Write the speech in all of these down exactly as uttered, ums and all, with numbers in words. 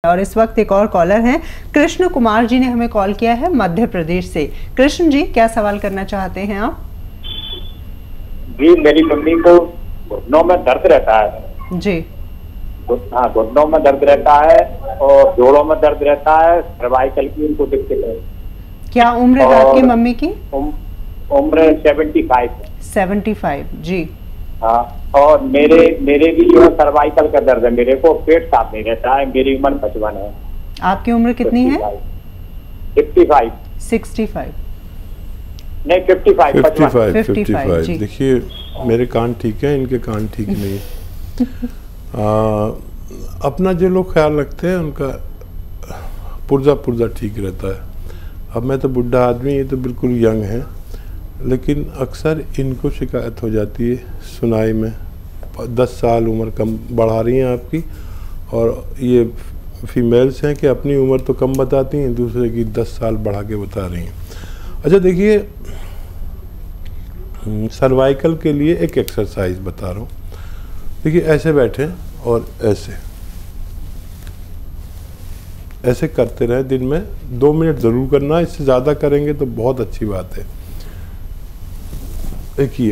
और इस वक्त एक और कॉलर हैं, कृष्ण कुमार जी ने हमें कॉल किया है मध्य प्रदेश से। कृष्ण जी, क्या सवाल करना चाहते हैं आप? जी, मेरी मम्मी को घुटनों में दर्द रहता है जी। हाँ, घुटनों में दर्द रहता है और जोड़ों में दर्द रहता है, सर्वाइकल की उनको दिक्कत है। क्या उम्र है आपकी मम्मी की? उम, उम्र सेवेंटी फाइव है। सेवेंटी फाइव, जी। हाँ, और मेरे मेरे भी जो है सर्वाइकल का दर्द है, मेरे को पेट साफ नहीं रहता है। मेरी उम्र पचपन है। आपकी उम्र कितनी है? Fifty five. सिक्सटी फाइव नहीं, fifty five. Fifty five, fifty जी। फाइव। देखिए, मेरे कान ठीक है, इनके कान ठीक नहीं आ, अपना जो लोग ख्याल रखते हैं उनका पुर्जा पुर्जा ठीक रहता है। अब मैं तो बुढ़ा आदमी, ये तो बिल्कुल यंग है, लेकिन अक्सर इनको शिकायत हो जाती है सुनाई में। दस साल उम्र कम बढ़ा रही हैं आपकी, और ये फीमेल्स हैं कि अपनी उम्र तो कम बताती हैं, दूसरे की दस साल बढ़ा के बता रही हैं। अच्छा, देखिए, सर्वाइकल के लिए एक एक्सरसाइज बता रहा हूँ। देखिए, ऐसे बैठे और ऐसे ऐसे करते रहें, दिन में दो मिनट ज़रूर करना। इससे ज़्यादा करेंगे तो बहुत अच्छी बात है। देखिए,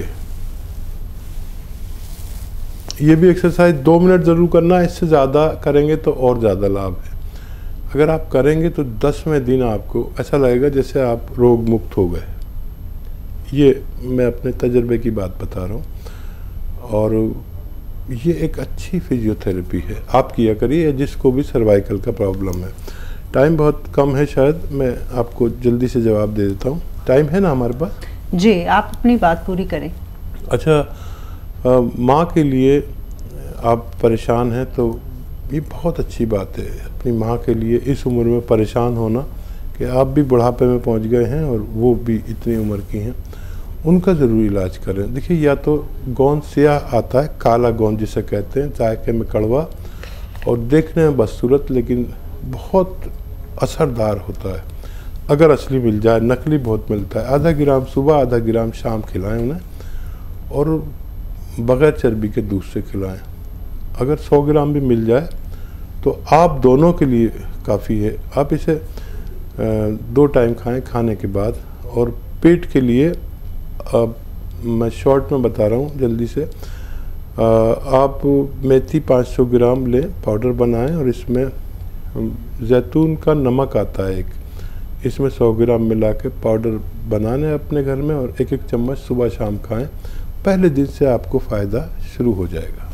ये भी एक्सरसाइज दो मिनट ज़रूर करना, इससे ज़्यादा करेंगे तो और ज़्यादा लाभ है। अगर आप करेंगे तो दसवें दिन आपको ऐसा लगेगा जैसे आप रोग मुक्त हो गए। ये मैं अपने तजर्बे की बात बता रहा हूँ, और ये एक अच्छी फिजियोथेरेपी है। आप किया करिए, जिसको भी सर्वाइकल का प्रॉब्लम है। टाइम बहुत कम है, शायद मैं आपको जल्दी से जवाब दे देता हूँ। टाइम है ना हमारे पास? जी, आप अपनी बात पूरी करें। अच्छा, माँ के लिए आप परेशान हैं तो ये बहुत अच्छी बात है। अपनी माँ के लिए इस उम्र में परेशान होना कि आप भी बुढ़ापे में पहुँच गए हैं और वो भी इतनी उम्र की हैं, उनका ज़रूर इलाज करें। देखिए, या तो गोंद स्याह आता है, काला गोंद जिसे कहते हैं, जायके में कड़वा और देखने में बदसूरत, लेकिन बहुत असरदार होता है। अगर असली मिल जाए, नकली बहुत मिलता है। आधा ग्राम सुबह, आधा ग्राम शाम खिलाएं उन्हें, और बग़ैर चर्बी के दूध से खिलाएं। अगर सौ ग्राम भी मिल जाए तो आप दोनों के लिए काफ़ी है। आप इसे दो टाइम खाएं खाने के बाद। और पेट के लिए अब मैं शॉर्ट में बता रहा हूँ जल्दी से। आ, आप मेथी पाँच सौ ग्राम लें, पाउडर बनाएं, और इसमें जैतून का नमक आता है एक, इसमें सौ ग्राम मिला के पाउडर बनाने अपने घर में, और एक एक चम्मच सुबह शाम खाएं। पहले दिन से आपको फ़ायदा शुरू हो जाएगा।